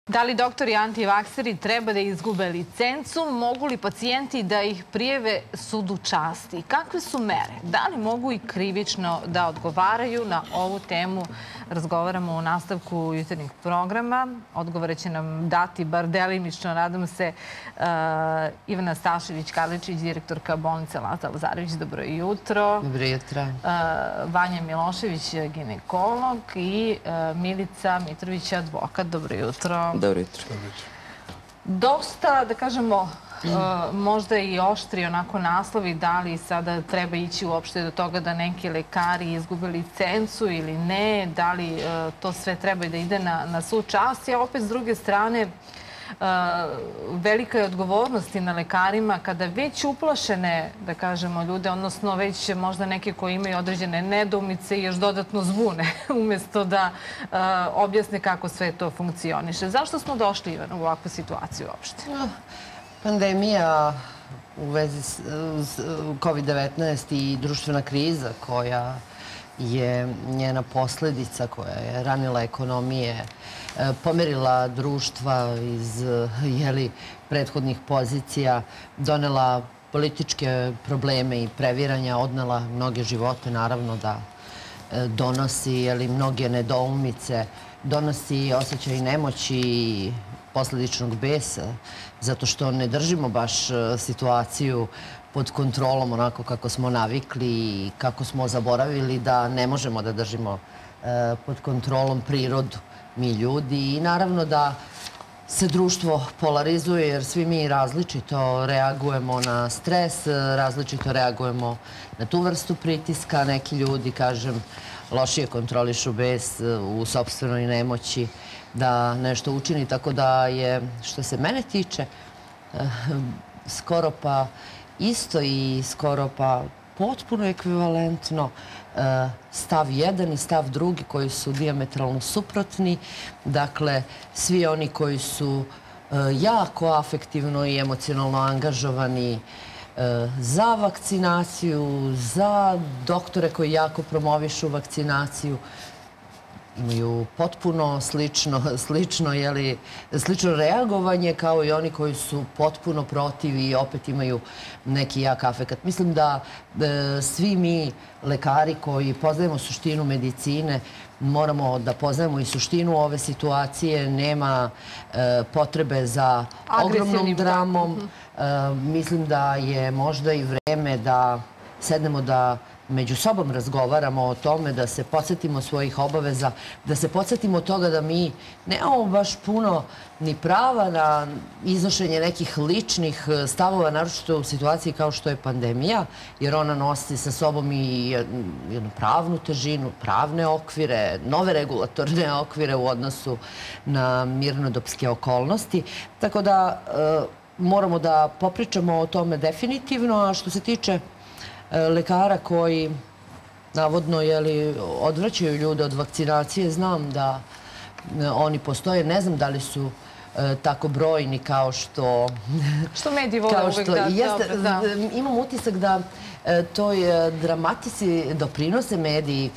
Da li doktori antivakseri treba da izgube licencu? Mogu li pacijenti da ih prijave sudu časti? Kakve su mere? Da li mogu i krivično da odgovaraju? Na ovu temu razgovaramo u nastavku jutarnjeg programa. Odgovore će nam dati, bar delimično, nadam se, Ivana Stašević-Karličić, direktorka bolnice Laza Lazarević. Dobro jutro. Dobro jutro. Vanja Milošević, ginekolog, i Milica Mitrović, advokat. Dobro jutro. Dobro jutro. Dosta, da kažemo, možda i oštri onako naslovi, da li sada treba ići uopšte do toga da neki lekari izgube licencu ili ne, da li to sve treba da ide na sud časti, a opet s druge strane velika je odgovornost i na lekarima kada već uplašene, da kažemo, ljude, odnosno već možda neke koji imaju određene nedoumice i još dodatno zvune, umjesto da objasne kako sve to funkcioniše. Zašto smo došli, Ivana, u ovakvu situaciju uopšte? Pandemija u vezi s COVID-19 i društvena kriza koja je njena posljedica, koja je ranila ekonomije, pomerila društva iz prethodnih pozicija, donela političke probleme i previranja, odnela mnoge živote, naravno da donosi mnoge nedoumice, donosi osjećaj nemoći i posljedičnog besa, zato što ne držimo baš situaciju pod kontrolom onako kako smo navikli i kako smo zaboravili da ne možemo da držimo pod kontrolom prirodu mi ljudi. I naravno da se društvo polarizuje jer svi mi različito reagujemo na stres, različito reagujemo na tu vrstu pritiska. Neki ljudi, kažem, lošije kontrolišu bes u sopstvenoj nemoći da nešto učini. Tako da je, što se mene tiče, skoro pa isto i skoro pa potpuno ekvivalentno stav 1 i stav 2 koji su dijametralno suprotni. Dakle, svi oni koji su jako afektivno i emocionalno angažovani za vakcinaciju, za doktore koji jako promovišu vakcinaciju, imaju potpuno slično reagovanje kao i oni koji su potpuno protiv i opet imaju neki jak afekat. Mislim da svi mi lekari koji poznajemo suštinu medicine moramo da poznajemo i suštinu ove situacije. Nema potrebe za ogromnom dramom. Mislim da je možda i vreme da sednemo da među sobom razgovaramo o tome, da se podsjetimo svojih obaveza, da se podsjetimo toga da mi nemamo baš puno ni prava na iznošenje nekih ličnih stavova, naročito u situaciji kao što je pandemija, jer ona nosi sa sobom i jednu pravnu težinu, pravne okvire, nove regulatorne okvire u odnosu na mirnodopske okolnosti. Tako da moramo da popričamo o tome definitivno, a što se tiče lekara koji navodno odvraćaju ljude od vakcinacije, znam da oni postoje. Ne znam da li su tako brojni kao što... Što mediji vole uvek da... Imam utisak da toj dramatici doprinose mediji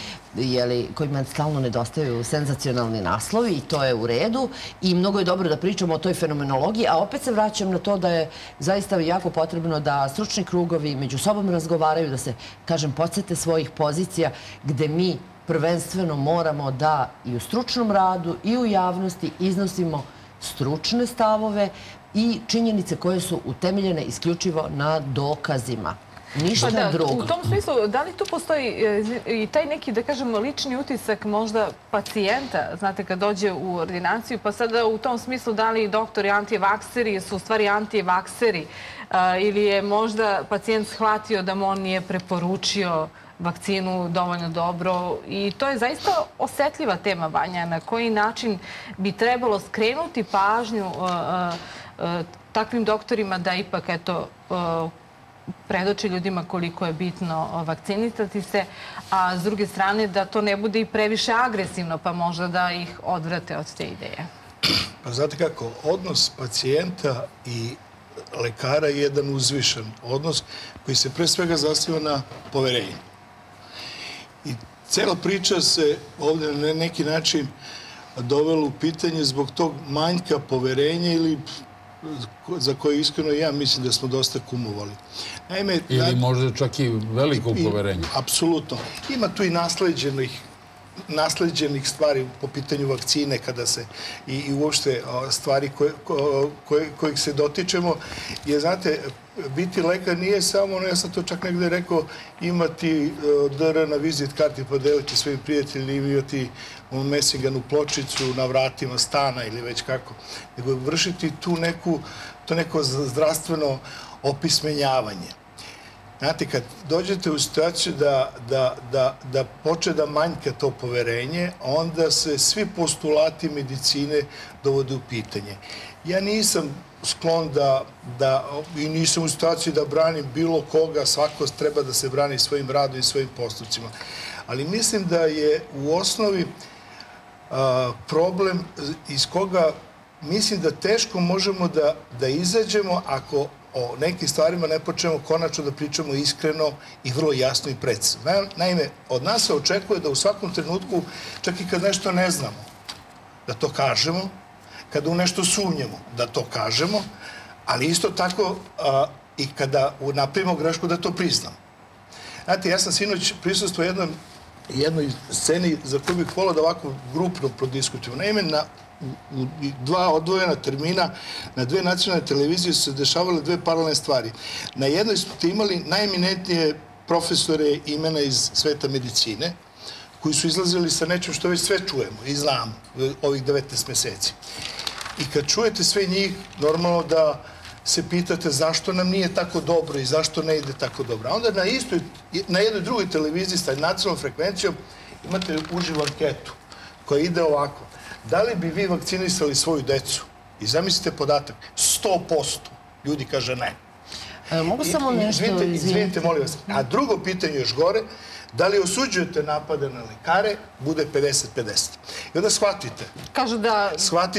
kojima stalno nedostaju senzacionalni naslovi i to je u redu i mnogo je dobro da pričamo o toj fenomenologiji, a opet se vraćam na to da je zaista jako potrebno da stručni krugovi među sobom razgovaraju, da se, kažem, podsjete svojih pozicija gde mi prvenstveno moramo da i u stručnom radu i u javnosti iznosimo stručne stavove i činjenice koje su utemeljene isključivo na dokazima. Ništa drugo. U tom smislu, da li tu postoji i taj neki, da kažemo, lični utisak možda pacijenta, znate, kad dođe u ordinaciju, pa sada u tom smislu da li doktori antivakseri su u stvari antivakseri ili je možda pacijent shvatio da mu on nije preporučio vakcinu dovoljno dobro i to je zaista osetljiva tema, Vanja, na koji način bi trebalo skrenuti pažnju takvim doktorima da ipak, eto, predoči ljudima koliko je bitno vakcinisati se, a s druge strane da to ne bude i previše agresivno, pa možda da ih odvrate od te ideje. Pa znate kako, odnos pacijenta i lekara je jedan uzvišen odnos koji se pre svega zasniva na poverenju. I cela priča se ovdje na neki način dovelo u pitanje zbog tog manjka poverenja ili za koje iskreno ja mislim da smo dosta kumovali. Naime, ili možda čak i veliko poverenje. Apsolutno. Ima tu i nasleđenih stvari po pitanju vakcine kada se i uopšte stvari kojih se dotičemo. Jer, znate, biti lekar nije samo, ja sam to čak negde rekao, imati DR na vizit karti, podeliti svojim prijateljima, imati Messinganu pločicu na vratima stana ili već kako, nego vršiti to neko zdravstveno opismenjavanje. Znate, kad dođete u situaciju da počne da manjka to poverenje, onda se svi postulati medicine dovode u pitanje. Ja nisam sklon i nisam u situaciji da branim bilo koga, svako treba da se brani svojim radom i svojim postupcima. Ali mislim da je u osnovi problem iz koga mislim da teško možemo da izađemo ako o nekim stvarima ne počnemo konačno da pričamo iskreno i vrlo jasno i precizno. Naime, od nas se očekuje da u svakom trenutku, čak i kad nešto ne znamo, da to kažemo, kada u nešto sumnjamo, da to kažemo, ali isto tako i kada napravimo grešku, da to priznamo. Znate, ja sam sinoć prisustvovao jednoj sceni za koju bih volio da ovako grupno prodiskutujemo. Naime, u 2 odvojena termina na 2 nacionalne televizije su se dešavale 2 paralelne stvari. Na jednoj ste imali najeminentnije profesore imena iz sveta medicine, koji su izlazili sa nečim što već sve čujemo i znamo ovih 19 meseci. I kad čujete sve njih, normalno da se pitate zašto nam nije tako dobro i zašto ne ide tako dobro. A onda na jednoj drugoj televiziji sa nacionalnom frekvencijom imate uživu anketu koja ide ovako. Da li bi vi vakcinisali svoju decu? I zamislite podatak, 100% ljudi kaže ne. Mogu samo nešto izvinite, molim vas. A drugo pitanje još gore, da li osuđujete napade na lekare, bude 50-50. I onda shvatite. Kažu da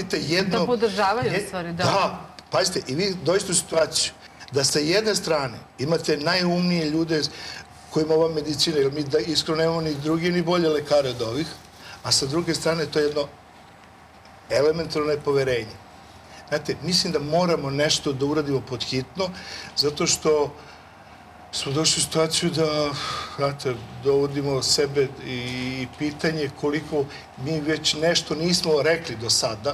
podržavaju stvari. Da, pazite, i vi dođete u situaciju da sa jedne strane imate najumnije ljude kojima ova medicina, jer mi iskreno nemamo ni drugi ni bolje lekare od ovih, a sa druge strane to je jedno elementarno nepoverenje. Znate, mislim da moramo nešto da uradimo pod hitno, zato što smo došli u situaciju da, znate, dovodimo sebe i pitanje koliko mi već nešto nismo rekli do sada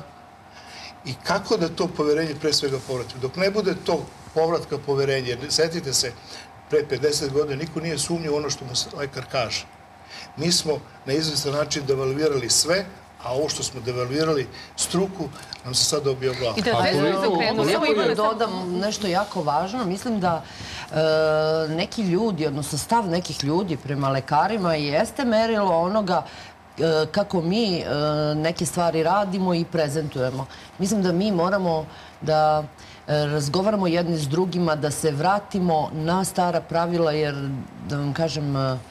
i kako da to poverenje pre svega povratimo. Dok ne bude to povratka poverenja, jer setite se, pre 50 godina niko nije sumnjao ono što mu lekar kaže. Mi smo na izvestan način devalvirali sve, a ovo što smo devalvirali struku nam se sad dobija glavu. Mogu da dodam nešto jako važno. Mislim da neki ljudi, odnosno stav nekih ljudi prema lekarima jeste merilo onoga kako mi neke stvari radimo i prezentujemo. Mislim da mi moramo da razgovaramo jedni s drugima, da se vratimo na stara pravila, jer, da vam kažem,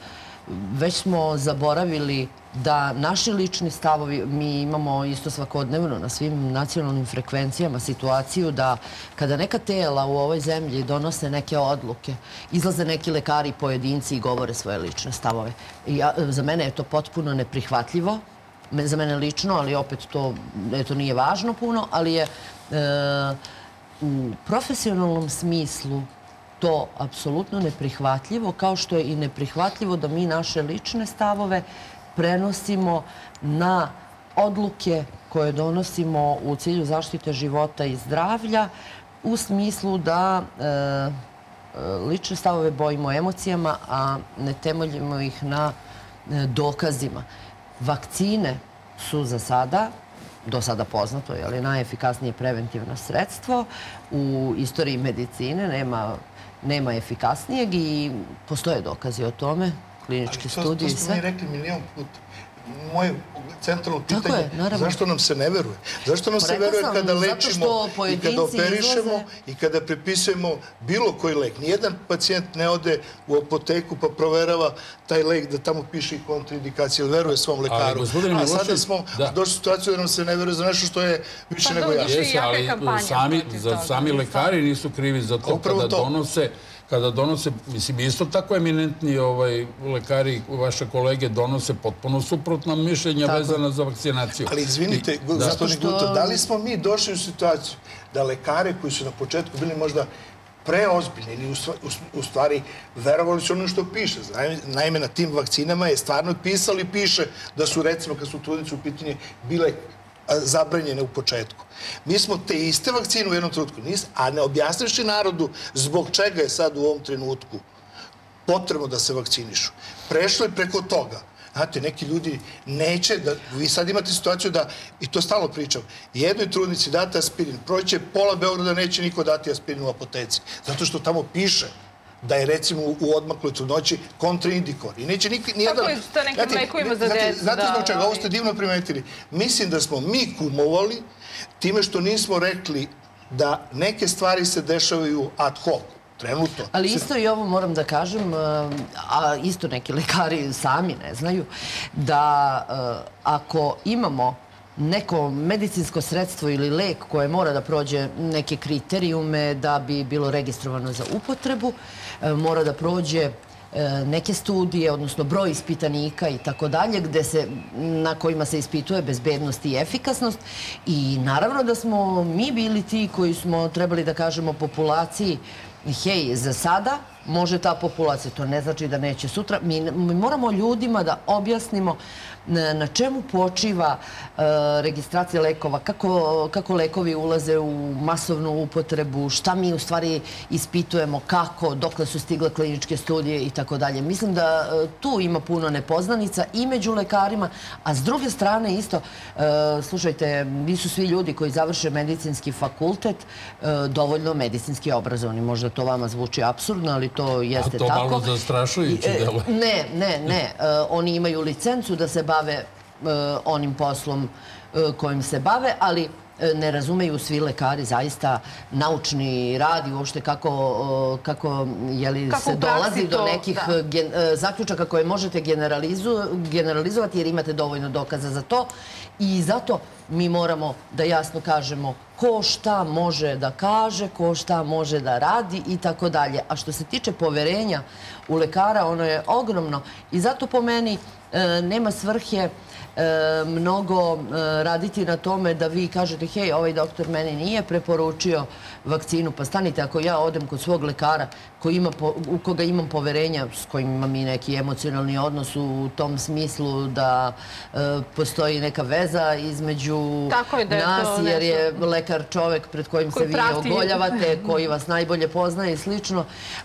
već smo zaboravili da naši lični stavovi, mi imamo isto svakodnevno na svim nacionalnim frekvencijama situaciju da kada neka tela u ovoj zemlji donose neke odluke, izlaze neki lekari i pojedinci i govore svoje lične stavove. Za mene je to potpuno neprihvatljivo, za mene lično, ali opet to nije važno puno, ali je u profesionalnom smislu to apsolutno neprihvatljivo, kao što je i neprihvatljivo da mi naše lične stavove prenosimo na odluke koje donosimo u cilju zaštite života i zdravlja, u smislu da lične stavove bojimo emocijama, a ne temeljimo ih na dokazima. Vakcine su za sada, do sada poznato, najefikasnije preventivno sredstvo. U istoriji medicine nema efikasnijeg i postoje dokazi o tome, klinički studiji i sve. To smo mi rekli milion puta. Moje centralno pitanje, zašto nam se ne veruje? Zašto nam se veruje kada lečimo i kada operišemo i kada prepisujemo bilo koji lek? Nijedan pacijent ne ode u apoteku pa proverava taj lek da tamo piše i kontraindikacije, ili veruje svom lekaru. A sada smo došli u situaciju da nam se ne veruje za nešto što je više nego jasno. Sami lekari nisu krivi za to kada donose kada donose, mislim, isto tako eminentni lekari, vaše kolege, donose potpuno suprotna mišljenja vezana za vakcinaciju. Ali izvinite, gospodin Guto, da li smo mi došli u situaciju da lekare koji su na početku bili možda preozbiljni ili u stvari verovali su ono što piše. Naime, na tim vakcinama je stvarno pisalo i piše da su, recimo, kad su trudnice u pitanju, bile zabranjene u početku. Mi smo te iste vakcine u jednom trenutku, a ne objasnivši narodu zbog čega je sad u ovom trenutku potrebno da se vakcinišu. Prešlo je preko toga. Znate, neki ljudi neće da... Vi sad imate situaciju da, i to stalno pričam, jednoj trudnici date aspirin, proće pola Beograda neće niko dati aspirin u apoteci. Zato što tamo piše da je, recimo, u odmakloj trudnoći kontraindikovan. I neće nijedan... Kako je to nekim lekovima za decu? Znate zbog čega? Ovo ste divno primetili. Mislim da smo mi kumovali time što nismo rekli da neke stvari se dešavaju ad hoc. Trenutno. Ali isto i ovo moram da kažem, a isto neki lekari sami ne znaju, da ako imamo neko medicinsko sredstvo ili lek koje mora da prođe neke kriterijume da bi bilo registrovano za upotrebu, mora da prođe neke studije, odnosno broj ispitanika i tako dalje, na kojima se ispituje bezbednost i efikasnost. I naravno da smo mi bili ti koji smo trebali da kažemo populaciji: hej, za sada može ta populacija, to ne znači da neće sutra. Mi moramo ljudima da objasnimo na čemu počiva registracija lekova, kako lekovi ulaze u masovnu upotrebu, šta mi u stvari ispitujemo, kako, dokle su stigle kliničke studije i tako dalje. Mislim da tu ima puno nepoznanica i među lekarima, a s druge strane isto, slušajte, nisu svi ljudi koji završe medicinski fakultet dovoljno medicinski obrazovani. Možda to vama zvuči apsurdno, ali to jeste tako. A to malo zastrašujuće delo. Ne. Oni imaju licencu da se bave onim poslom kojim se bave, ali ne razumeju svi lekari zaista naučni rad i uopšte kako se dolazi do nekih zaključaka koje možete generalizovati jer imate dovoljno dokaza za to. I zato mi moramo da jasno kažemo ko šta može da kaže, ko šta može da radi i tako dalje. A što se tiče poverenja u lekara, ono je ogromno i zato po meni nema svrhe mnogo raditi na tome da vi kažete: hej, ovaj doktor meni nije preporučio vakcinu, pa stanite, ako ja odem kod svog lekara u koga imam poverenja, s kojim imam i neki emocionalni odnos u tom smislu da postoji neka veza između nas, jer je lekar čovek pred kojim se vi ogoljavate, koji vas najbolje poznaje i slično,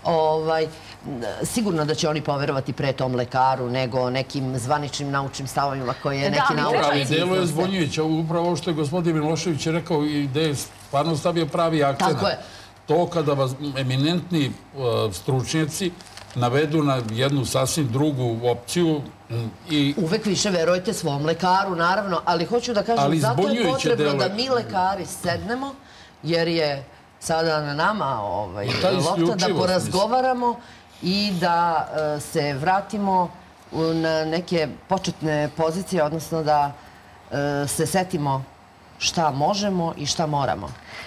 sigurno da će oni poverovati pre tom lekaru nego nekim zvaničnim naučnim stavovima koje je neki naučnici. Ali delo je zbunjujuće. Upravo ovo što je gospodin Milošević rekao i da je stvarno stavio pravi akcent. Tako je. To kada vas eminentni stručnjaci navedu na jednu sasvim drugu opciju i... Uvek više verujete svom lekaru, naravno, ali hoću da kažem, zato je potrebno da mi lekari sednemo, jer je sada na nama lopta da porazgovaramo i da se vratimo na neke početne pozicije, odnosno da se setimo šta možemo i šta moramo.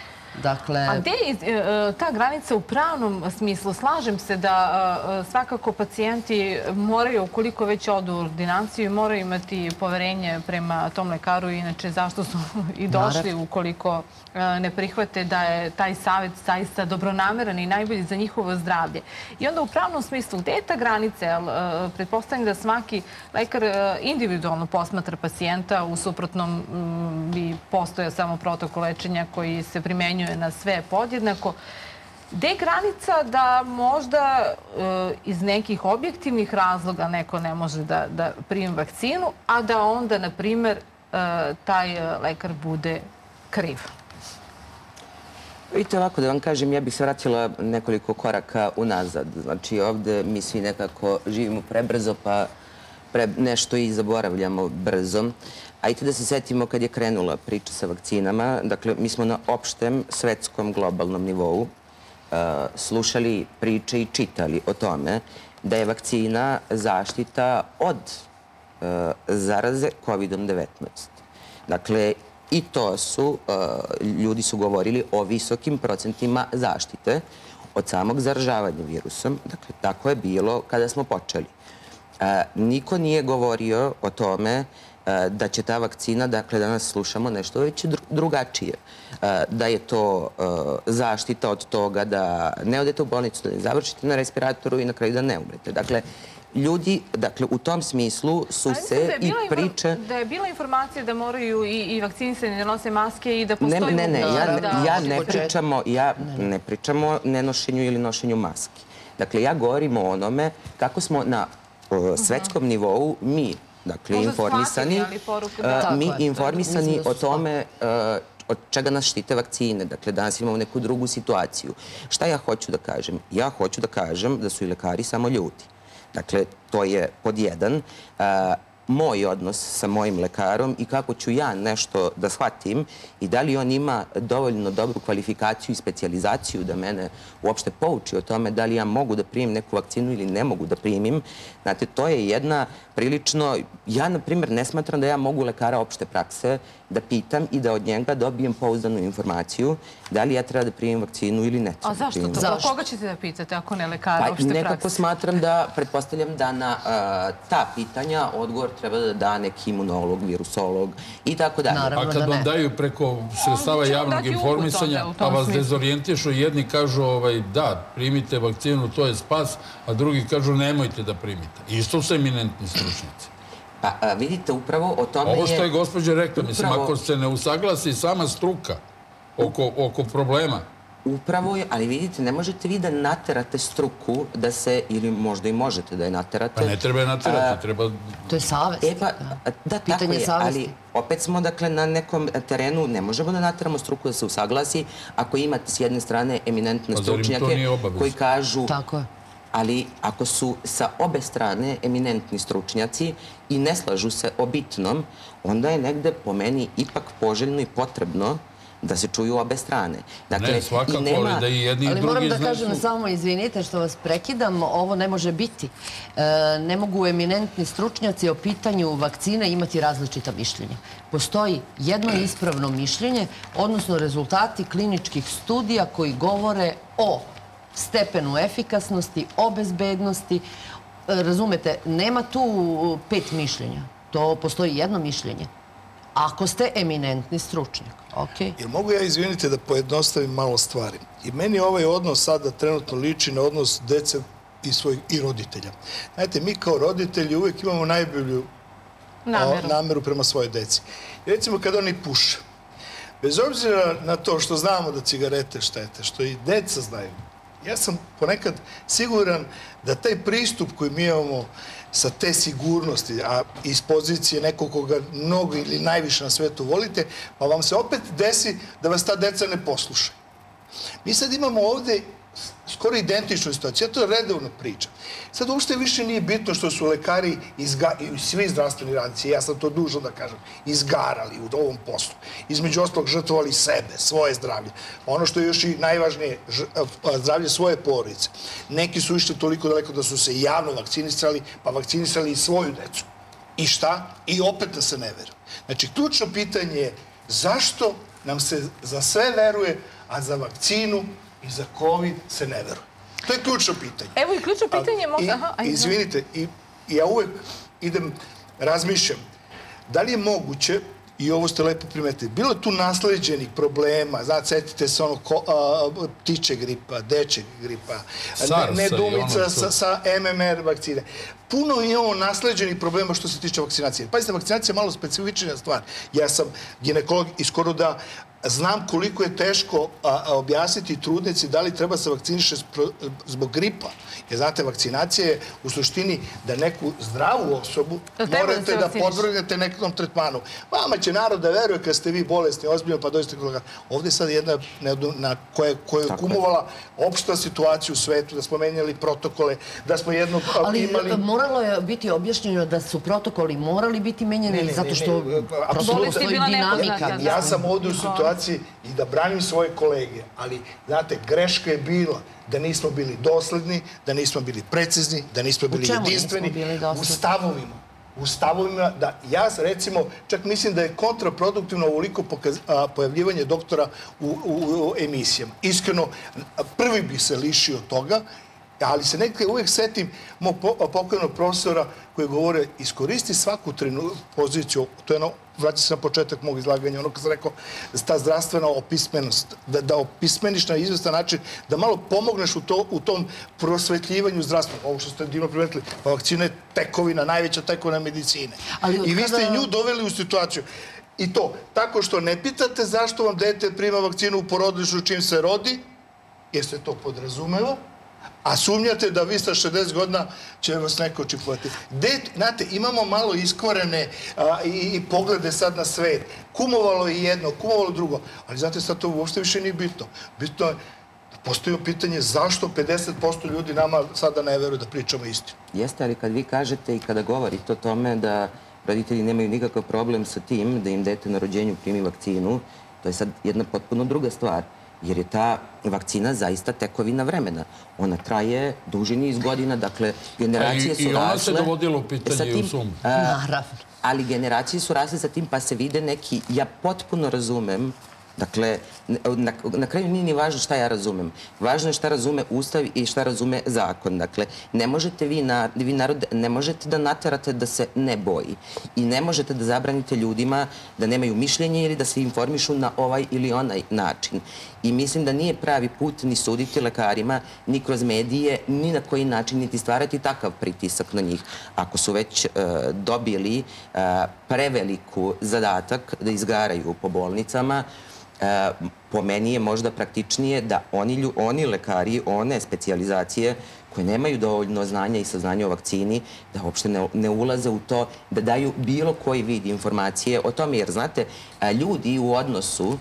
A gde je ta granica u pravnom smislu? Slažem se da svakako pacijenti moraju, ukoliko već odu u ordinaciju, moraju imati poverenje prema tom lekaru, inače zašto su i došli ukoliko ne prihvate da je taj savjet zaista dobronameran i najbolji za njihovo zdravlje. I onda u pravnom smislu, gde je ta granica? Pretpostavljam da svaki lekar individualno posmatra pacijenta, u suprotnom bi postojao samo protokol lečenja koji se primenjuje na sve podjednako. Gde je granica da možda iz nekih objektivnih razloga neko ne može da primi vakcinu, a da onda, na primer, taj lekar bude kriv? Vidite, ovako da vam kažem, ja bih se vratila nekoliko koraka unazad. Znači, ovde mi svi nekako živimo prebrzo, pa nešto i zaboravljamo brzo. Ajde da se setimo kad je krenula priča sa vakcinama. Dakle, mi smo na opštem svetskom globalnom nivou slušali priče i čitali o tome da je vakcina zaštita od zaraze COVID-19. Dakle, i to ljudi su govorili o visokim procentima zaštite. od samog zaražavanja virusom. Dakle, tako je bilo kada smo počeli. Niko nije govorio o tome da će ta vakcina, dakle, danas slušamo nešto već drugačije. Da je to zaštita od toga da ne odete u bolnicu, da ne završite na respiratoru i na kraju da ne umrete. Dakle, ljudi, dakle, u tom smislu su se i priče... Da je bila informacija da moraju i vakcinisani da nose maske i da postoji... Ne, ja ne pričam o nenošenju ili nošenju maski. Dakle, ja govorim o onome kako smo na svetskom nivou mi, dakle, informisani o tome od čega nas štite vakcine. Dakle, danas imamo neku drugu situaciju. Šta ja hoću da kažem? Ja hoću da kažem da su i lekari samo ljudi. Dakle, to je pod jedan. Moj odnos sa mojim lekarom i kako ću ja nešto da shvatim i da li on ima dovoljno dobru kvalifikaciju i specijalizaciju da mene uopšte pouči o tome da li ja mogu da primim neku vakcinu ili ne mogu da primim. Znate, to je jedna prilično... Ja, na primjer, ne smatram da ja mogu lekara opšte prakse da pitam i da od njega dobijem pouzdanu informaciju da li ja treba da primim vakcinu ili ne treba da primim. A zašto to? Koga ćete da pitate ako ne lekara opšte prakse? Nekako smatram da, pretpostavljam da na ta pitanja odgovor treba da da neki imunolog, virusolog i tako dalje. A kad vam daju preko sredstava javnog informisanja, pa vas dezorijentišu, jedni kažu da, primite vakcinu, to je spas, a drugi kažu nemojte da primite. Isto su eminentni stručnjaci. Pa vidite, upravo o tome je... Ovo što je gospođa rekla, mislim, ako se ne usaglasi sama struka oko problema. Upravo je, ali vidite, ne možete vi da naterate struku da se, ili možda i možete da je naterate. Pa ne treba je naterati, treba... To je savest. Da, tako je, ali opet smo, dakle, na nekom terenu, ne možemo da nateramo struku da se usaglasi ako imate s jedne strane eminentne stručnjake koji kažu... Tako je. Ali ako su sa obe strane eminentni stručnjaci i ne slažu se o bitnom, onda je negde po meni ipak poželjno i potrebno da se čuju obe strane. Ne, svakako, ali da i jedni i drugi... Ali moram da kažem samo, izvinite što vas prekidam, ovo ne može biti. Ne mogu eminentni stručnjaci o pitanju vakcine imati različita mišljenja. Postoji jedno ispravno mišljenje, odnosno rezultati kliničkih studija koji govore o stepenu efikasnosti, o bezbednosti. Razumete, nema tu 5 mišljenja. To postoji jedno mišljenje. Ako ste eminentni stručnjak, okej. Jer mogu ja, izvinite, da pojednostavim malo stvari. I meni ovaj odnos sada trenutno liči na odnos dece i roditelja. Znate, mi kao roditelji uvijek imamo najbolju nameru prema svojoj deci. Recimo, kada oni puše, bez obzira na to što znamo da cigarete štete, što i deca znaju, ja sam ponekad siguran da taj pristup koji mi imamo sa te sigurnosti, a iz pozicije nekog koga mnogo ili najviše na svetu volite, pa vam se opet desi da vas ta deca ne poslušaju. Mi sad imamo ovde skoro identičnu situaciju. Ja to redovno pričam. Sad uopšte više nije bitno što su lekari i svi zdravstveni radnici, ja sam to dužan da kažem, izgarali u ovom poslu. Između ostalog žrtvovali sebe, svoje zdravlje. Ono što je još i najvažnije, zdravlje svoje porodice. Neki su išli toliko daleko da su se javno vakcinisali, pa vakcinisali i svoju decu. I šta? I opet da se ne veruje. Znači, ključno pitanje je zašto nam se za sve veruje, a za vakcinu i za COVID se ne veruje. To je ključno pitanje. Evo i ključno pitanje možda... Izvinite, ja uvek razmišljam, da li je moguće, i ovo ste lepo primetili, bilo je tu nasleđenih problema, znate, setite se ono ptiče gripa, dečeg gripa, nedumica sa MMR vakcine. Puno imamo nasleđenih problema što se tiče vakcinacije. Pazite, vakcinacija je malo specifična stvar. Ja sam ginekolog i skoro da znam koliko je teško objasniti trudnici da li treba se vakciniše zbog gripa. Jer znate, vakcinacija je u suštini da neku zdravu osobu morate da podvrgnete nekom tretmanu. Vama će narod da veruje kad ste vi bolesni, ozbiljno, pa dođete kod lekara. Ovdje je sad jedna koja je kumovala opšta situaciju u svetu, da smo menjali protokole, da smo jedno imali... Ali moralo je biti objašnjeno da su protokoli morali biti menjeni zato što postoji dinamika. Ja sam ovdje u situaciji i da branim svoje kolege, ali, znate, greška je bila da nismo bili dosledni, da nismo bili precizni, da nismo bili jedinstveni u stavovima. u stavovima da ja, recimo, čak mislim da je kontraproduktivno ovoliko pojavljivanje doktora u emisijama. Iskreno, prvi bi se lišio toga, ali se nekada uvijek setim mog pokojnog profesora koji govore iskoristi svaku poziciju, to je vraća se na početak mog izlaganja, ono kad sam rekao, ta zdravstvena opismenost, da opismeniš na izvestan način, da malo pomogneš u tom prosvetljivanju zdravstva. Ovo što ste divno primetili, pa vakcina je tekovina, najveća tekovina medicine. I vi ste nju doveli u situaciju. I to, tako što ne pitate zašto vam dete prima vakcinu u porodilištu čim se rodi, jer se to podrazumeva, a sumnjate da vi sa 60 godina će vas neko čipovati. Znate, imamo malo iskvarene i poglede sad na svet. Kumovalo je jedno, kumovalo drugo. Ali znate, sad to uopšte više nije bitno. Bitno je, postoji pitanje zašto 50% ljudi nama sada ne veruju da pričamo istinu. Jeste, ali kad vi kažete i kada govorite o tome da roditelji nemaju nikakav problem sa tim da im dete na rođenju primi vakcinu, to je sad jedna potpuno druga stvar. Jer je ta vakcina zaista tekovina vremena. Ona traje duži niz godina, dakle, generacije su rasle... I ona se dovodila u pitanje i u sumnju. Naravno. Ali generacije su rasle sa tim, pa se vide neki... Ja potpuno razumem, dakle, na kraju nije ni važno šta ja razumem. Važno je šta razume Ustav i šta razume zakon. Dakle, ne možete vi narod, ne možete da naterate da se ne boji. I ne možete da zabranite ljudima da nemaju mišljenje ili da se informišu na ovaj ili onaj način. I mislim da nije pravi put ni suditi lekarima, ni kroz medije, ni na koji način, niti stvarati takav pritisak na njih. Ako su već dobili preveliku zadatak da izgaraju po bolnicama, po meni je možda praktičnije da oni lekari, one specijalizacije koje nemaju dovoljno znanja i saznanja o vakcini, da uopšte ne ulaze u to, da daju bilo koji vid informacije o tome. Jer, znate, ljudi u odnosu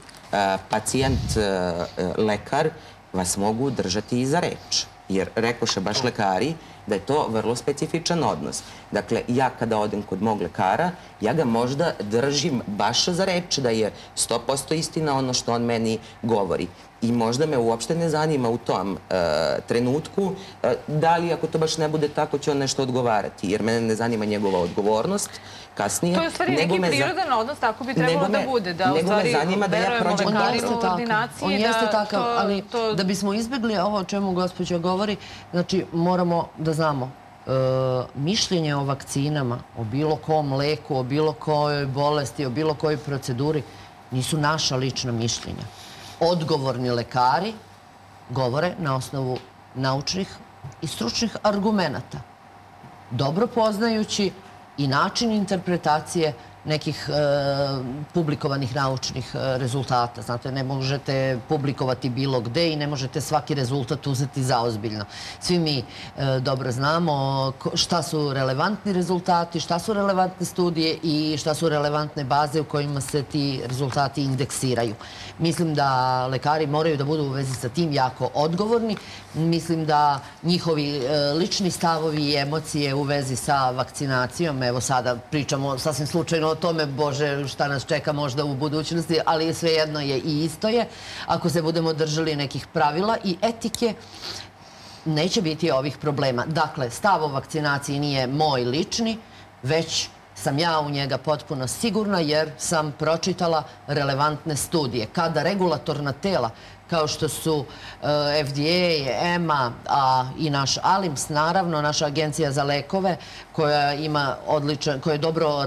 pacijent-lekar vas mogu držati i za reč. Jer rekoše baš lekari da je to vrlo specifičan odnos. Dakle, ja kada odem kod mog lekara, ja ga možda držim baš za reč da je 100% istina ono što on meni govori. I možda me uopšte ne zanima u tom trenutku da li, ako to baš ne bude tako, će on nešto odgovarati. Jer mene ne zanima njegova odgovornost kasnije. To je u stvari neki prirodan odnos, tako bi trebalo da bude. Nego me zanima da ja prođem dobro. On jeste takav, ali da bismo izbjegli ovo o čemu gospođa govori, znači moramo da znamo mišljenje o vakcinama, o bilo kom leku, o bilo kojoj bolesti, o bilo kojoj proceduri, nisu naša lična mišljenja. Odgovorni lekari govore na osnovu naučnih i stručnih argumenata, dobro poznajući i način interpretacije nekih publikovanih naučnih rezultata. Znate, ne možete publikovati bilo gde i ne možete svaki rezultat uzeti zaozbiljno. Svi mi dobro znamo šta su relevantni rezultati, šta su relevantne studije i šta su relevantne baze u kojima se ti rezultati indeksiraju. Mislim da lekari moraju da budu u vezi sa tim jako odgovorni. Mislim da njihovi lični stavovi i emocije u vezi sa vakcinacijom, evo sada pričamo sasvim slučajno o tome, Bože, šta nas čeka možda u budućnosti, ali svejedno je i isto je. Ako se budemo držali nekih pravila i etike, neće biti ovih problema. Dakle, stav o vakcinaciji nije moj lični, već sam ja u njega potpuno sigurna jer sam pročitala relevantne studije. Kada regulatorna tela kao što su FDA, EMA, a i naš ALIMS, naravno, naša agencija za lekove, koja ima odličan, koja je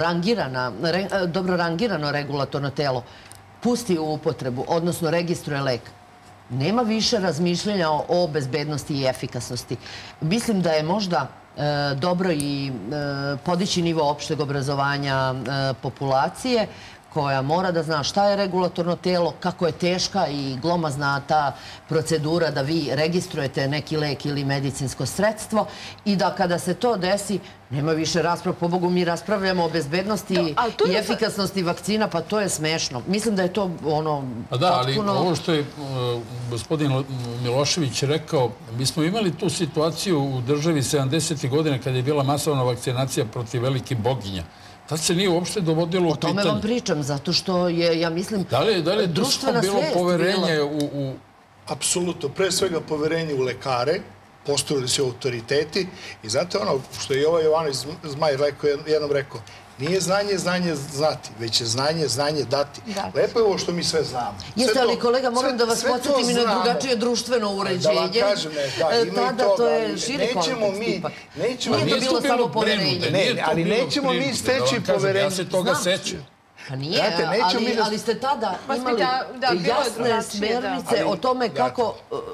dobro rangirano regulatorno telo, pusti u upotrebu, odnosno registruje lek. Nema više razmišljanja o bezbednosti i efikasnosti. Mislim da je možda dobro i podići nivo opšteg obrazovanja populacije, koja mora da zna šta je regulatorno telo, kako je teška i glomazna ta procedura da vi registrujete neki lek ili medicinsko sredstvo i da kada se to desi, nema više rasprava. Po Bogu, mi raspravljamo o bezbednosti i efikasnosti vakcina, pa to je smešno. Mislim da je to ono potpuno... Da, ali ovo što je gospodin Milošević rekao, mi smo imali tu situaciju u državi 70. godine kada je bila masovna vakcinacija protiv velikih boginja. Tad se nije uopšte dovodilo u pitanje. O tome vam pričam, zato što je, ja mislim, da li je društveno bilo poverenje u... Apsolutno. Pre svega poverenje u lekare, postojali su autoriteti i znate ono što je ovaj Jovanović Zmaj jednom rekao, nije znanje znati, već je znanje dati. Lepo je ovo što mi sve znamo. Jeste, ali kolega, moram da vas podsjetim i na drugačije društveno uređenje. Da vam kažem, tada to je širi kontekst ipak. Nije to bilo samo poverenje. Ali nećemo mi steći poverenje. Ja se toga sećam. Pa nije, ali ste tada imali jasne smernice o tome kako,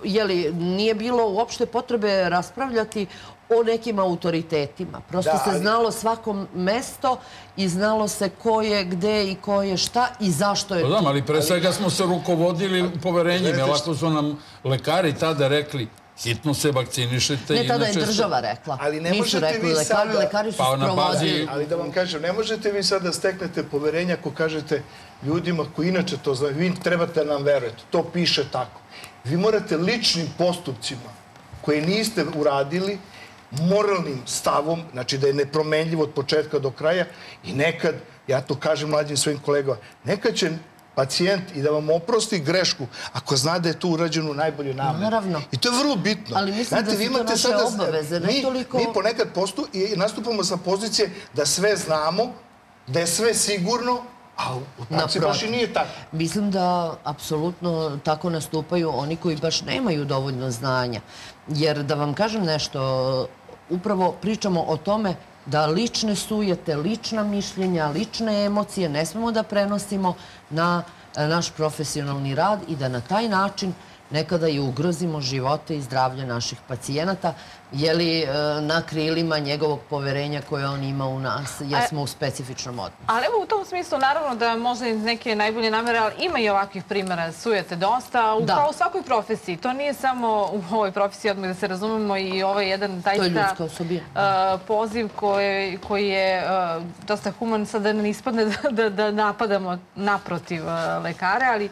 nije bilo uopšte potrebe raspravljati o nekim autoritetima. Prosto se znalo svako mesto i znalo se ko je gde i ko je šta i zašto je to. Da, ali pre svega smo se rukovodili poverenjem. Ovako su nam lekari tada rekli hitno se vakcinišete. Ne, tada je država rekla. Nisu rekli lekari, lekari su sprovodili. Ali da vam kažem, ne možete vi sad da steknete poverenja ako kažete ljudima koji inače to znaju, vi trebate nam verujete, to piše tako. Vi morate ličnim postupcima koje niste uradili, moralnim stavom, znači da je nepromenljivo od početka do kraja i nekad, ja to kažem mlađim svojim kolegama, nekad će pacijent i da vam oprosti grešku ako zna da je to urađeno u najbolje namere. Naravno. I to je vrlo bitno. Ali mislim da su to naše obaveze, ne toliko... Mi ponekad nastupamo sa pozicije da sve znamo, da je sve sigurno, a u praksi baš i nije tako. Mislim da apsolutno tako nastupaju oni koji baš nemaju dovoljno znanja. Jer da vam kažem nešto, upravo pričamo o tome da lične sujete, lična mišljenja, lične emocije ne smemo da prenosimo na naš profesionalni rad i da na taj način nekada i ugrozimo živote i zdravlje naših pacijenata, jeli na krilima njegovog poverenja koje on ima u nas, jer smo u specifičnom odnosu. Ali evo u tom smislu, naravno da možda iz neke najbolje namere, ali ima i ovakvih primjera, sujete dosta, kao u svakoj profesiji. To nije samo u ovoj profesiji, odmah da se razumemo, i ovaj jedan zaista poziv koji je dosta human, sad da ne ispadne da napadamo naprotiv lekare, ali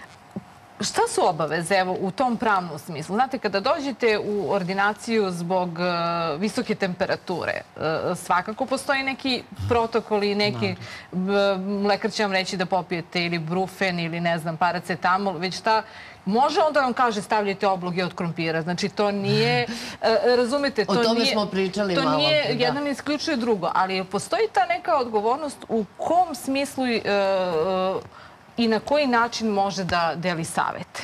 šta su obaveze, evo, u tom pravnom smislu? Znate, kada dođete u ordinaciju zbog visoke temperature, svakako postoji neki protokol i neki lekar će vam reći da popijete ili brufen ili, ne znam, paracetamol, već šta može onda vam kaže stavljajte obloge od krompira. Znači, to nije, razumete, o tome smo pričali malo. To nije, jedno ne isključuje drugo, ali postoji ta neka odgovornost u kom smislu i na koji način može da deli savete?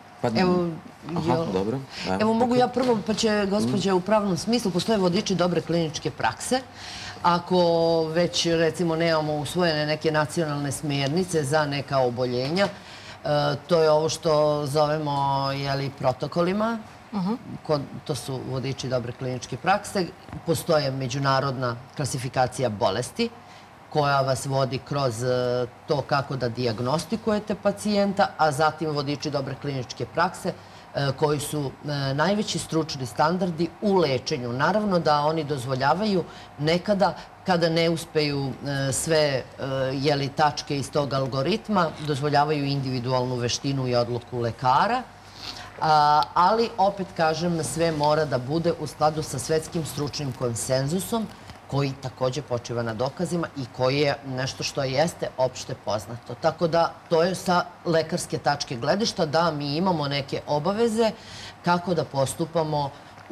Evo, mogu ja prvo, pa će gospođa u pravnom smislu, postoje vodiči dobre kliničke prakse. Ako već, recimo, nemamo usvojene neke nacionalne smjernice za neka oboljenja, to je ovo što zovemo protokolima. To su vodiči dobre kliničke prakse. Postoje međunarodna klasifikacija bolesti koja vas vodi kroz to kako da dijagnostikujete pacijenta, a zatim vodiči dobre kliničke prakse koji su najveći stručni standardi u lečenju. Naravno da oni dozvoljavaju nekada, kada ne uspeju sve tačke iz tog algoritma, dozvoljavaju individualnu veštinu i odluku lekara, ali opet kažem, sve mora da bude u skladu sa svetskim stručnim konsenzusom koji također počiva na dokazima i koji je nešto što jeste opšte poznato. Tako da to je sa lekarske tačke gledišta da mi imamo neke obaveze kako da postupamo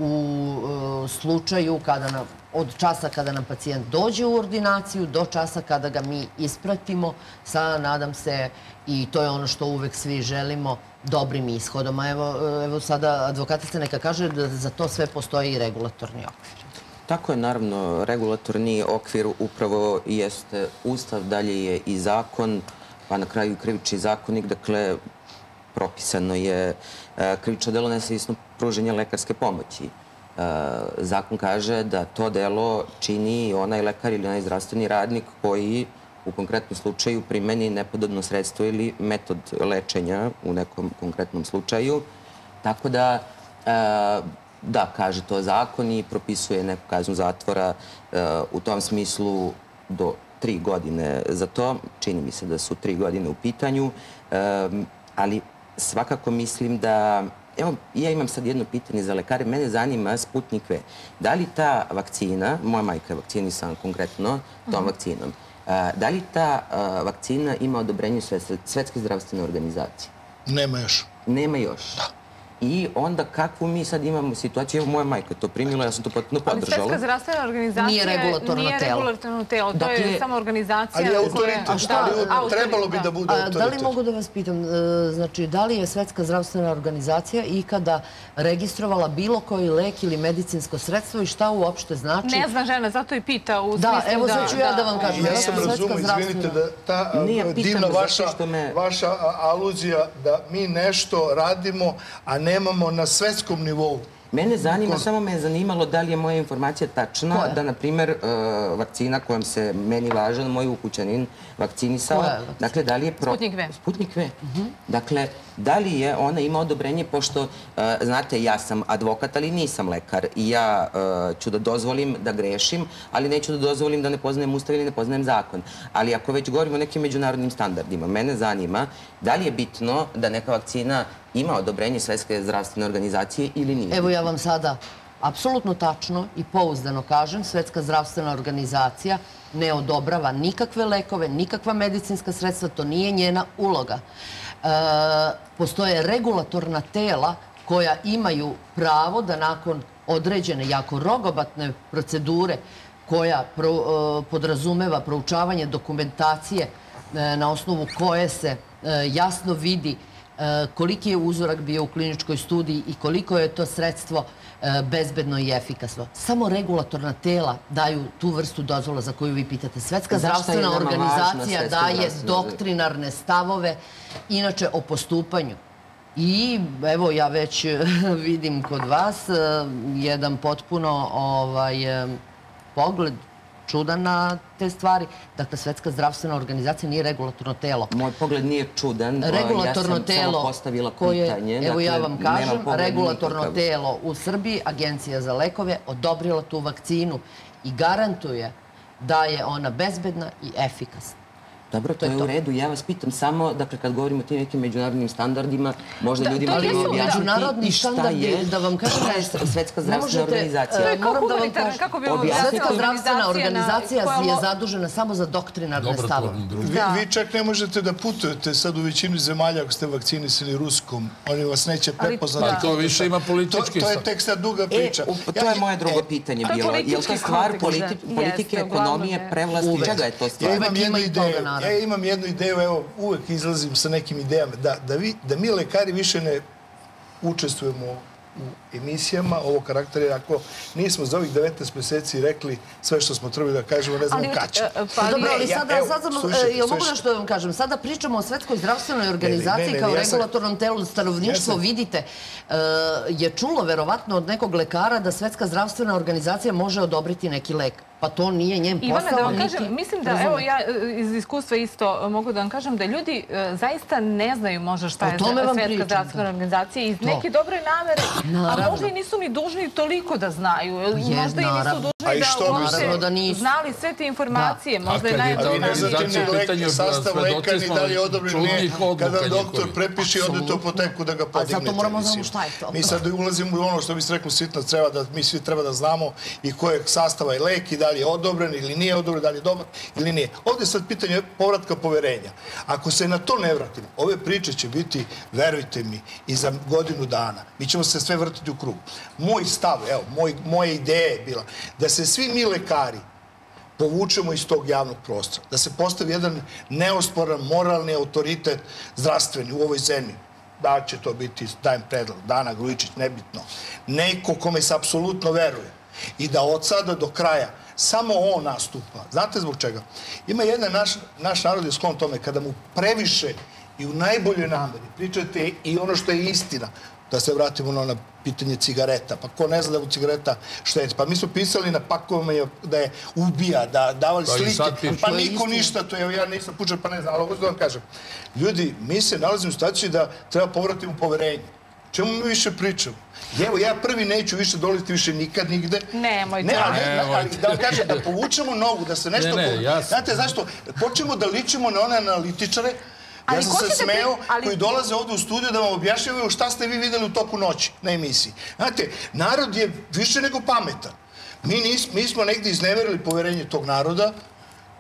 u slučaju od časa kada nam pacijent dođe u ordinaciju do časa kada ga mi ispratimo sa, nadam se, i to je ono što uvek svi želimo, dobrim ishodom. A evo sada advokatica neka kaže da za to sve postoji i regulatorni okvir. Tako je, naravno, regulatorni okvir upravo jeste Ustav, dalje je i zakon, pa na kraju krivični zakonik, dakle, propisano je krivično delo nesavesno pružanje lekarske pomoći. Zakon kaže da to delo čini onaj lekar ili onaj zdravstveni radnik koji u konkretnom slučaju primeni nepodobno sredstvo ili metod lečenja u nekom konkretnom slučaju. Tako da, kaže to zakon i propisuje neku kaznu zatvora u tom smislu do 3 godine za to. Čini mi se da su 3 godine u pitanju, ali svakako mislim da... Evo, ja imam sad jedno pitanje za lekare. Mene zanima Sputnik V. Da li ta vakcina, moja majka je vakcinisana konkretno tom vakcinom, da li ta vakcina ima odobrenje Svetske zdravstvene organizacije? Nema još. Nema još? Da. I onda kakvu mi sad imamo situaciju, evo moja majka to primila, ja sam to potpuno podržala. Ali Svetska zdravstvena organizacija nije regulatorno telo. To je samo organizacija ali autoritet, trebalo bi da bude autoritet. Da li mogu da vas pitam, znači, da li je Svetska zdravstvena organizacija ikada registrovala bilo koji lek ili medicinsko sredstvo i šta uopšte znači? Ne zna žena, zato i pita u smislu da... Da, evo sad ću ja da vam kažem. Ja sam razumio, izvinite, da ta divna vaša aluzija da mi nešto radimo, a nemamo na svetskom nivou. Mene zanima, samo me je zanimalo da li je moja informacija tačna, da, na primjer, vakcina kojom se meni važan, moj ukućanin vakcinisao, dakle, da li je... Sputnik V. Sputnik V. Dakle, da li je ona ima odobrenje, pošto, znate, ja sam advokat, ali nisam lekar i ja ću da dozvolim da grešim, ali neću da dozvolim da ne poznajem ustav ili ne poznajem zakon. Ali ako već govorimo o nekim međunarodnim standardima, mene zanima da li je bitno da neka vakcina ima odobrenje Svetske zdravstvene organizacije ili nije? Evo ja vam sada apsolutno tačno i pouzdano kažem, Svetska zdravstvena organizacija ne odobrava nikakve lekove, nikakva medicinska sredstva, to nije njena uloga. Postoje regulatorna tela koja imaju pravo da nakon određene jako rogobatne procedure koja podrazumeva proučavanje dokumentacije na osnovu koje se jasno vidi koliki je uzorak bio u kliničkoj studiji i koliko je to sredstvo bezbedno i efikasno. Samo regulatorna tela daju tu vrstu dozvola za koju vi pitate. Svetska zdravstvena organizacija daje doktrinarne stavove, inače o postupanju. I evo ja već vidim kod vas jedan potpuno pogled čudan na te stvari. Dakle, Svetska zdravstvena organizacija nije regulatorno telo. Moj pogled nije čudan. Regulatorno telo koje, evo ja vam kažem, regulatorno telo u Srbiji, Agencija za lekove, odobrila tu vakcinu i garantuje da je ona bezbedna i efikasna. Dobro, to je u redu. Ja vas pitam samo, dakle, kad govorimo o tim nekim međunarodnim standardima, možda ljudima li objasniti i šta je Svetska zdravstvena organizacija. Moram da vam kažem, Svetska zdravstvena organizacija je zadužena samo za doktrinarne stavove. Vi čak ne možete da putujete sad u većini zemalja ako ste vakcinisali ruskom. Oni vas neće prepoznati. Ali to više ima politički... To je tek sad duga priča. To je moje drugo pitanje bilo. Je li to stvar politike, ekonomije, prevlasti? Čega je to stvar? Ja imam jednu ideju, evo, uvek izlazim sa nekim idejama, da mi lekari više ne učestvujemo u emisijama ovog karaktera, jer ako nismo za ovih 19 meseci rekli sve što smo trebali da kažemo, ne znamo kad ćemo. Dobro, ali sada, jel mogu nešto da vam kažem, sada pričamo o Svetskoj zdravstvenoj organizaciji kao regulatornom telu stanovništvo, vidite, je čulo verovatno od nekog lekara da Svetska zdravstvena organizacija može odobriti neki lek. Pa to nije njen posao. Ivana, da vam kažem, mislim da, evo ja iz iskustva isto mogu da vam kažem da ljudi zaista ne znaju možda šta je Svetska zdravstvena organizacija iz neke dobre namere, a možda i nisu ni dužni toliko da znaju. Možda i nisu dužni da uopšte znali sve te informacije. Možda je najbolje sastav leka ni da li je odobren nije. Kada doktor prepiše i ode u apoteku da ga podignete. A zato moramo znamo šta je to. Mi sad ulazimo u ono što bi se reklo sitna creva, da mi svi treba da znamo i kojeg sastava je lek i da li je odobren ili nije odobren, da li je dobar ili nije. Ovdje je sad pitanje povratka poverenja. Ako se na to ne vratimo, ove priče će biti, verujte mi, i za godinu dana. Mi ćemo se sve vrtiti u krug. Moj stav, evo, moja ideja je bila da se svi mi lekari povučemo iz tog javnog prostora. Da se postavi jedan neosporan moralni autoritet zdravstveni u ovoj zemlji. Da će to biti, dajem predlog, Dana Grujičić, nebitno. Neko kome se apsolutno veruje. I da od sada do kraja samo on nastupa. Znate zbog čega? Ima jedan naš narod je sklon tome, kada mu previše i u najboljoj nameri pričate i ono što je istina, da se vratimo na pitanje cigareta. Pa ko ne zna da u cigareta šteti? Pa mi smo pisali na pakovima da je ubija, da davali slike. Pa niko ništa, to je, ja nisam pučan, pa ne znam, ali ovo da vam kažem. Ljudi, mi se nalazimo u situaciji da treba povratiti u poverenje. Čemu mi više pričamo? Evo, ja prvi neću više dolaziti više nikad, nigde. Nemojte. Ali da vam kažem, da povučemo nogu, da se nešto... Znate zašto? Počnemo da ličimo na one analitičare. Ja sam se smeo koji dolaze ovdje u studiju da vam objašnjavaju šta ste vi videli u toku noći na emisiji. Znate, narod je više nego pametan. Mi smo negdje izneverili poverenje tog naroda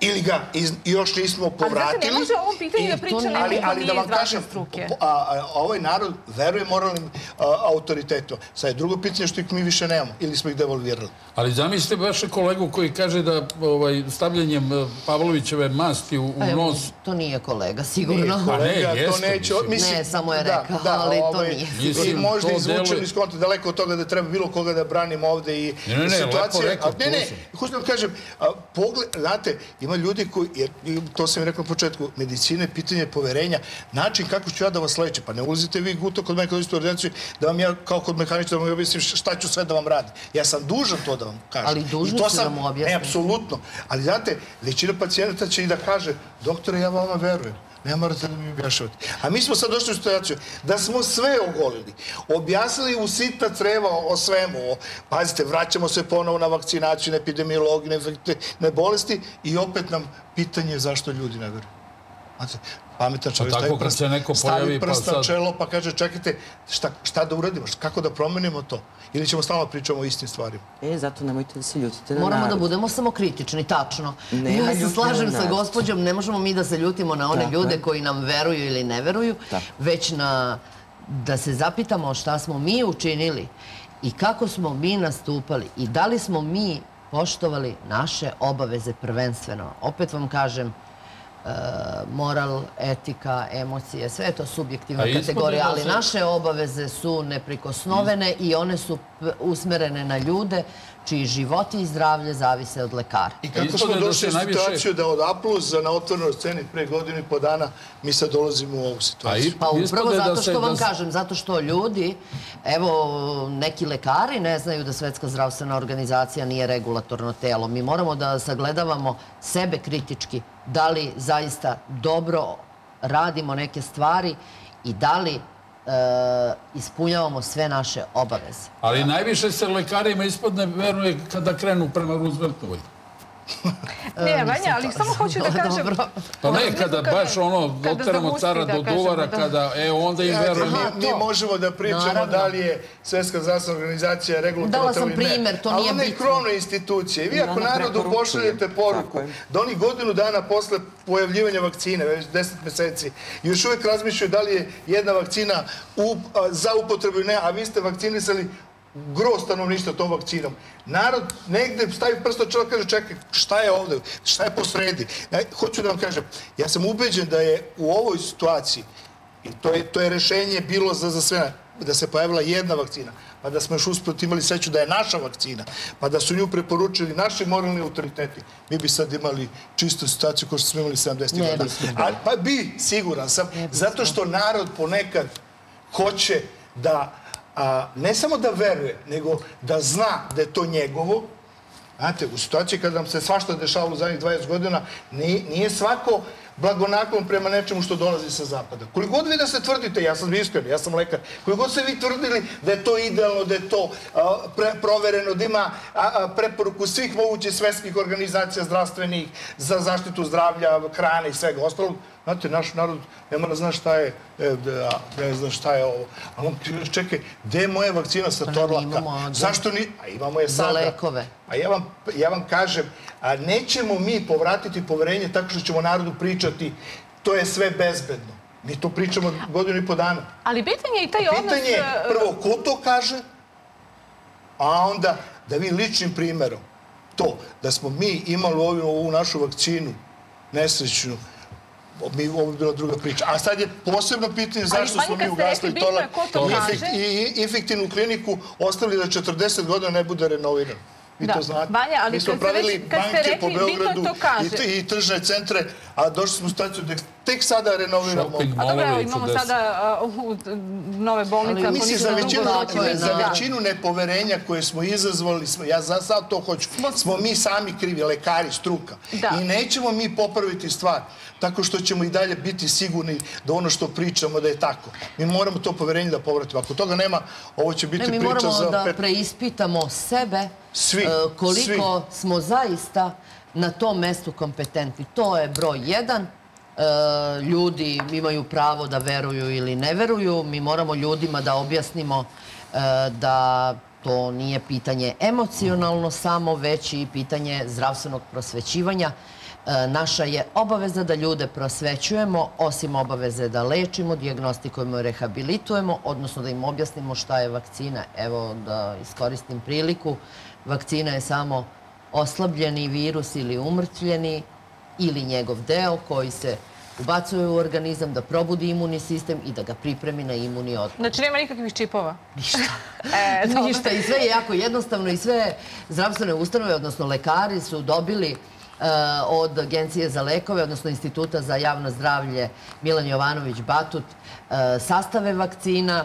ili ga još nismo povratili. Ali znate, ne može o ovom pitanju da priča neko ko nije iz vaše struke. Ovaj narod veruje moralnim autoritetom. Sad je drugo pitanje što ih mi više nemamo ili smo ih devalvirali. Ali zamislite vaše kolegu koji kaže da stavljanjem Pavlovićeve masti u nos... To nije kolega, sigurno. Ne, samo je rekao, ali to nije. I možda izvučen iz konta daleko od toga da treba bilo koga da branim ovde i situacije. Ne, hoću da vam kažem, pogled, znate, ima ljudi koji, to sam i rekao na početku, medicine, pitanje poverenja, način kako ću ja da vas lečim. Pa ne ulazite vi guto kod mene kad dođete u ordinaciju da vam ja kao kod mehaničara da vam objasnim šta ću sve da vam radim. Ja sam dužan to da vam kažem. Ali dužni su da mu objasnim. Ne, apsolutno. Ali znate, većina pacijenta će i da kaže, doktore, ja vama verujem. Ne morate da mi objašnjavate. A mi smo sad došli u situaciju da smo sve ogolili. Objasnili u sitna creva o svemu. Pazite, vraćamo se ponovo na vakcinaciju, na epidemiologiju, na infektivne bolesti i opet nam pitanje zašto ljudi ne veruju. Pametan čovjek stavi prst na čelo pa kaže čekajte šta da uradimo, kako da promenimo to ili ćemo stalno pričamo o istim stvarima. Zato nemojte da se ljutite na narod. Moramo da budemo samokritični, tačno. Ja se slažem sa gospođom, ne možemo mi da se ljutimo na one ljude koji nam veruju ili ne veruju, već da se zapitamo šta smo mi učinili i kako smo mi nastupali i da li smo mi poštovali naše obaveze prvenstveno. Opet vam kažem, moral, etika, emocije, sve je to subjektivna kategorija, ali naše obaveze su neprikosnovene i one su usmerene na ljude čiji životi i zdravlje zavise od lekara. I kako smo došli u situaciju da od aplauza na otvorenoj sceni pre godinu i po dana mi sad dolazimo u ovu situaciju? Pa upravo zato što vam kažem, zato što ljudi, evo, neki lekari ne znaju da Svetska zdravstvena organizacija nije regulatorno telo. Mi moramo da sagledavamo sebe kritički, da li zaista dobro radimo neke stvari i da li ispunjavamo sve naše obaveze. Ali najviše se lekarima ispadne veruje kada krenu prema Rooseveltovoj. Ne, Vanja, ali samo hoću da kažem... Pa ne, kada baš oteramo cara do duvara, kada, onda im verujemo. Mi možemo da pričamo da li je Svetska zdravstvena organizacija regulatorna ili ne. Dala sam primjer, to nije bitno. Ali ona je krovna institucija. I vi ako narodu pošaljete poruku da oni godinu dana posle pojavljivanja vakcine, već 10 meseci, još uvijek razmišljaju da li je jedna vakcina za upotrebu ili ne, a vi ste vakcinisali gro stanovništva tom vakcinom. Narod negde stavi prst na čelo i kaže čekaj, šta je ovde, šta je posredi? Hoću da vam kažem, ja sam ubeđen da je u ovoj situaciji, i to je rešenje bilo za sve, da se pojavila jedna vakcina, pa da smo još usput imali sreću da je naša vakcina, pa da su nju preporučili naši moralni autoriteti, mi bi sad imali čistu situaciju kao što smo imali 70. godina. Pa bi, siguran sam, zato što narod ponekad hoće da ne samo da veruje, nego da zna da je to njegovo. Znate, u situaciji kada nam se svašta dešavalo u zadnjih 20 godina, nije svako blagonaklon prema nečemu što dolazi sa zapada. Koliko god vi da se tvrdite, ja sam iskren, ja sam lekar, koliko god se vi tvrdili da je to idealno, da je to provereno, da ima preporuku svih mogućih svetskih organizacija zdravstvenih za zaštitu zdravlja, hrane i svega ostalog, znate, naš narod ne mora zna šta je, ne zna šta je ovo. Ali on čekaj, gde je moja vakcina sa Torlaka? Zašto ni... A imamo je sada. Za lekove. A ja vam kažem, nećemo mi povratiti poverenje tako što ćemo narodu pričati to je sve bezbedno. Mi to pričamo godinu i po dana. Ali pitanje je i taj odnos... Pitanje je prvo ko to kaže, a onda da vi ličnim primjerom to da smo mi imali ovu našu vakcinu nesrećnu, ovo bi bila druga priča. A sad je posebno pitanje zašto smo mi ugasili i infektivnu kliniku ostavili da 40 godina ne bude renoviran. Vi to znate. Mi smo pravili banke po Beogradu i tržne centre, a došli smo u situaciju da tek sada renoviramo. A dobro, imamo sada nove bolnice. Mislim, za većinu nepoverenja koje smo izazvali, ja za sad to hoću, smo mi sami krivi, lekari, struka. I nećemo mi popraviti stvar tako što ćemo i dalje biti sigurni da ono što pričamo da je tako. Mi moramo to poverenje da povratimo. Ako toga nema, ovo će biti priča za... Mi moramo da preispitamo sebe koliko smo zaista na tom mestu kompetentni. To je broj 1. Ljudi imaju pravo da veruju ili ne veruju. Mi moramo ljudima da objasnimo da to nije pitanje emocionalno samo, već i pitanje zdravstvenog prosvećivanja. Naša je obaveza da ljude prosvećujemo, osim obaveze da lečimo, dijagnostikujemo i rehabilitujemo, odnosno da im objasnimo šta je vakcina. Evo da iskoristim priliku, vakcina je samo oslabljeni virus ili umrtvljeni ili njegov deo koji se ubacuje u organizam da probudi imunni sistem i da ga pripremi na imunni otpor. Znači nema nikakvih čipova? Ništa. Ništa. I sve je jako jednostavno i sve zdravstvene ustanove, odnosno lekari su dobili od Agencije za lekove, odnosno Instituta za javno zdravlje Milan Jovanović Batut, sastave vakcina,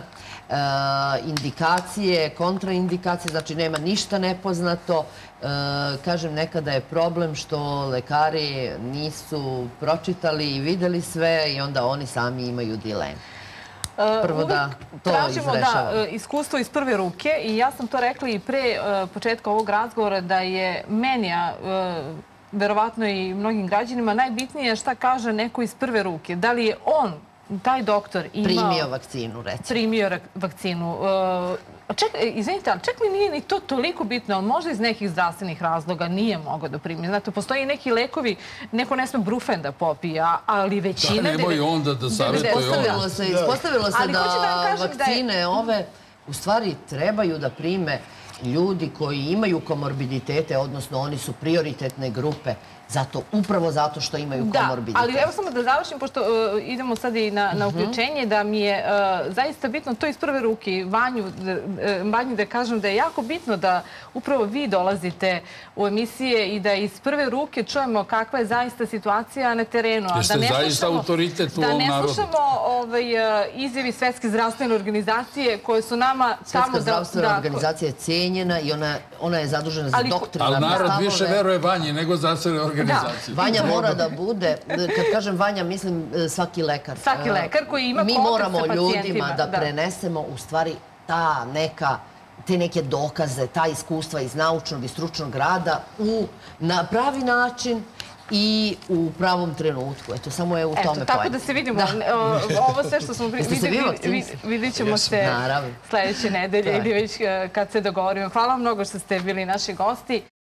indikacije, kontraindikacije, znači nema ništa nepoznato. Kažem, nekada je problem što lekari nisu pročitali i videli sve i onda oni sami imaju dilemu. Prvo da to tražimo iskustvo iz prve ruke i ja sam to rekla i pre početka ovog razgovora da je meni, verovatno i mnogim građanima, najbitnije šta kaže neko iz prve ruke. Da li je on, taj doktor, primio vakcinu, recimo. Primio vakcinu. Izvinite, ali čak mi nije ni to toliko bitno, ali možda iz nekih zdravstvenih razloga nije mogao da primi. Znate, postoji neki lekovi, neko ne sme brufen da popije, ali većina... Da, nemoj onda da savjetuje on. Ispostavilo se da vakcine ove u stvari trebaju da prime ljudi koji imaju komorbiditete, odnosno oni su prioritetne grupe, upravo zato što imaju komorbiditete. Da, ali evo samo da završim, pošto idemo sad i na uključenje, da mi je zaista bitno to iz prve ruke, Vanji da kažem da je jako bitno da upravo vi dolazite u emisije i da iz prve ruke čujemo kakva je zaista situacija na terenu. Jeste zaista autoritet u ovom narodu. Da ne slušamo izjavi Svetske zdravstvene organizacije koje su nama tamo... Svetska zdravstvena organizacija je cijenjena i ona je zadužena za doktrinarne stavove. Ali narod više veruje Vanji nego zdravstvene organizacije. Vanja mora da bude, kad kažem Vanja, mislim svaki lekar. Svaki lekar koji ima kontakt sa pacijentima. Mi moramo ljudima da prenesemo u stvari te neke dokaze, ta iskustva iz naučnog i stručnog rada na pravi način i u pravom trenutku. Eto, samo je u tome pojem. Tako da se vidimo. Ovo sve što smo vidjet ćemo se sledeće nedelje ili već kad se dogovorimo. Hvala vam mnogo što ste bili naši gosti.